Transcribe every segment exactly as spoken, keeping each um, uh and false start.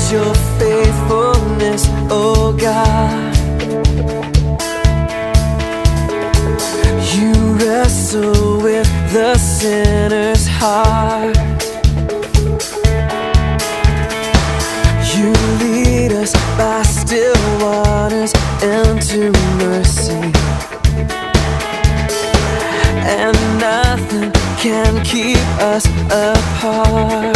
your faithfulness, oh God. You wrestle with the sinner's heart. You lead us by still waters into mercy, and nothing can keep us apart.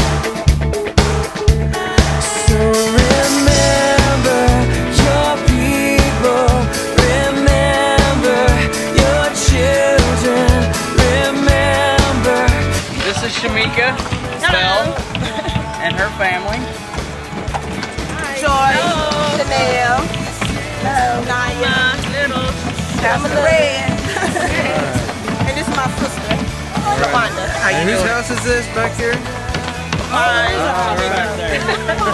So remember your people, remember your children, remember. This is Shamika Bell and her family. Joy, Chanel, Naya, Little, Pastor Red, and this is my sister, Yolanda. How you And whose doing? house is this back here? Mine. Oh, right there.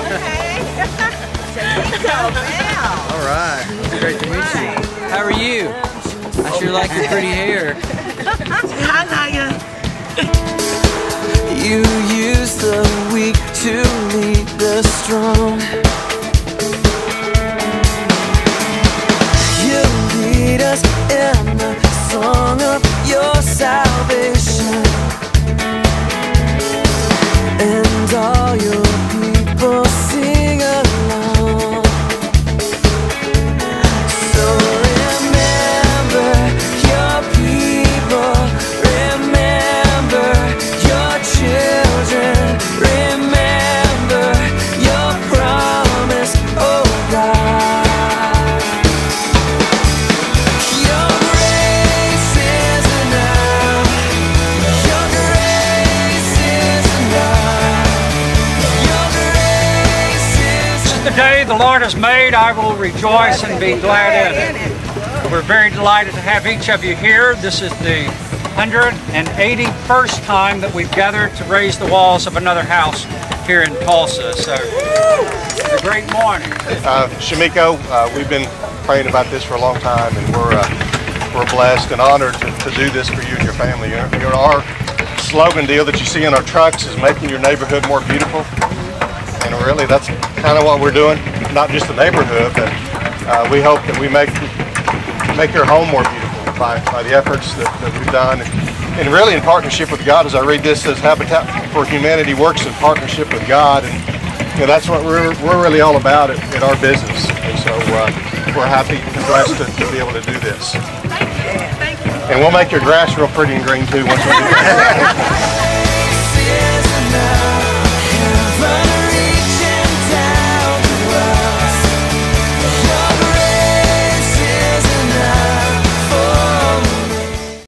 Okay. All right. It's great to meet you. How are you? I sure like your pretty hair. Hi, Naya. You use the weak to lead the strong. You lead us in the song of your salvation, and all your people sing along. So remember your people, remember your children, remember your promise, oh God. Your grace is enough. Your grace is enough. Your grace is This is the day the Lord has made. I will rejoice and be glad in it. We're very delighted to have each of you here. This is the one hundred eighty-first time that we've gathered to raise the walls of another house here in Tulsa. So it's a great morning. Uh, Shamiko, uh, we've been praying about this for a long time, and we're uh, we're blessed and honored to, to do this for you and your family. Your, your, our slogan deal that you see in our trucks is making your neighborhood more beautiful, and really that's kind of what we're doing. Not just the neighborhood, but uh, we hope that we make make your home more beautiful by, by the efforts that, that we've done, and, and really in partnership with God. As I read this, says Habitat for Humanity works in partnership with God, and you know, that's what we're, we're really all about at, at our business. And so uh, we're happy and blessed to, to be able to do this. And we'll make your grass real pretty and green too once we do that.